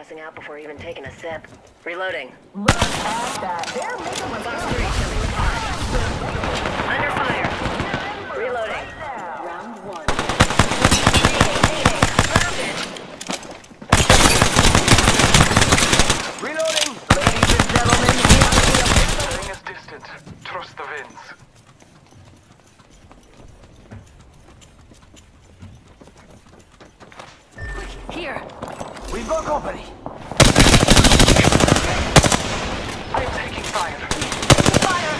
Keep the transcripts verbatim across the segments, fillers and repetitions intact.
passing out before even taking a sip. Reloading. Run past that. They're making a Box three, coming with fire. Under fire. Reloading. round one. Found it. Reloading! Ladies and gentlemen, Staying is distant. Trust the winds. Here. we've got company. I'm taking fire. Fire!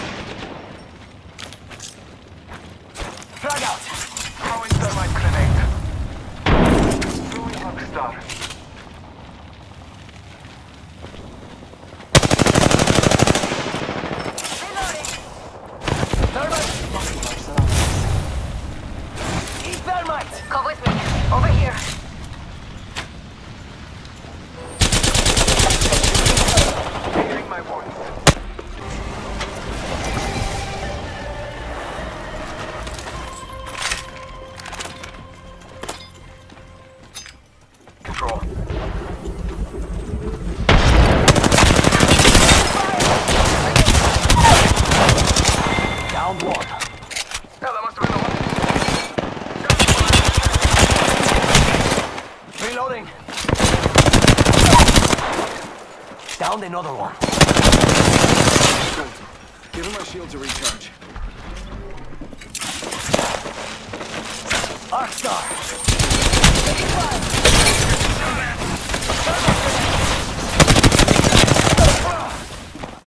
Frag out! Throwing thermite grenade. Throwing rockstar. Thermite! Eat thermite! Come with me. Over here. Healing my wounds. Control. Down one. Yeah, that must have been the one. Reloading. Down another one. Give him my shield to recharge. Arcstar.